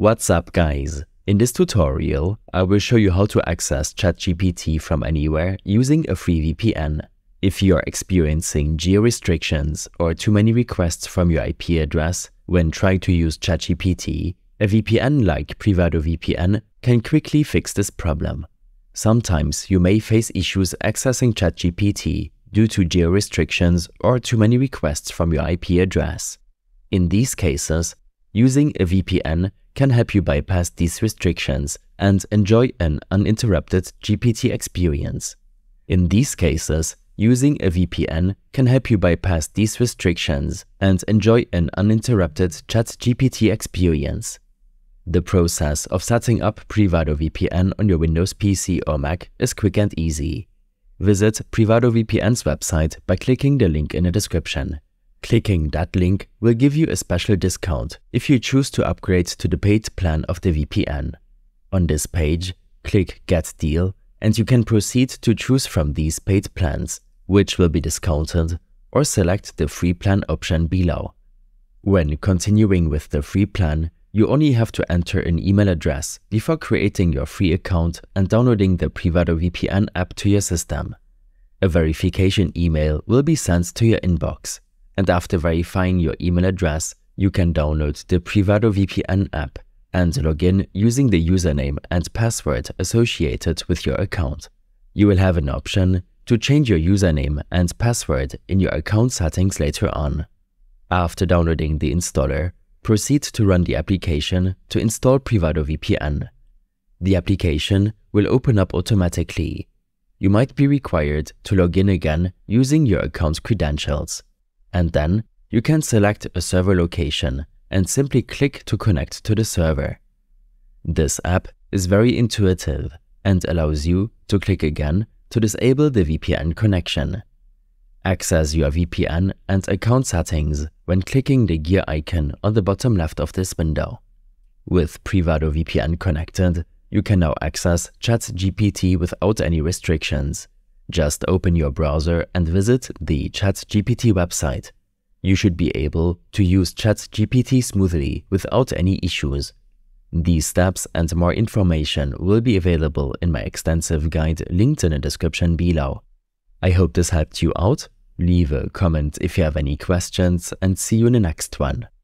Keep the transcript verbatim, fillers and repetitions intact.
What's up, guys? In this tutorial, I will show you how to access ChatGPT from anywhere using a free V P N. If you are experiencing geo-restrictions or too many requests from your I P address when trying to use ChatGPT, a V P N like PrivadoVPN can quickly fix this problem. Sometimes you may face issues accessing ChatGPT due to geo-restrictions or too many requests from your I P address. In these cases, using a V P N can help you bypass these restrictions and enjoy an uninterrupted G P T experience. In these cases, using a V P N can help you bypass these restrictions and enjoy an uninterrupted ChatGPT experience. The process of setting up PrivadoVPN on your Windows P C or Mac is quick and easy. Visit PrivadoVPN's website by clicking the link in the description. Clicking that link will give you a special discount if you choose to upgrade to the paid plan of the V P N. On this page, click Get Deal and you can proceed to choose from these paid plans, which will be discounted, or select the free plan option below. When continuing with the free plan, you only have to enter an email address before creating your free account and downloading the PrivadoVPN app to your system. A verification email will be sent to your inbox. And after verifying your email address, you can download the PrivadoVPN app and log in using the username and password associated with your account. You will have an option to change your username and password in your account settings later on. After downloading the installer, proceed to run the application to install PrivadoVPN. The application will open up automatically. You might be required to log in again using your account credentials. And then you can select a server location and simply click to connect to the server. This app is very intuitive and allows you to click again to disable the V P N connection. Access your V P N and account settings when clicking the gear icon on the bottom left of this window. With PrivadoVPN connected, you can now access ChatGPT without any restrictions. Just open your browser and visit the ChatGPT website. You should be able to use ChatGPT smoothly without any issues. These steps and more information will be available in my extensive guide linked in the description below. I hope this helped you out. Leave a comment if you have any questions and see you in the next one.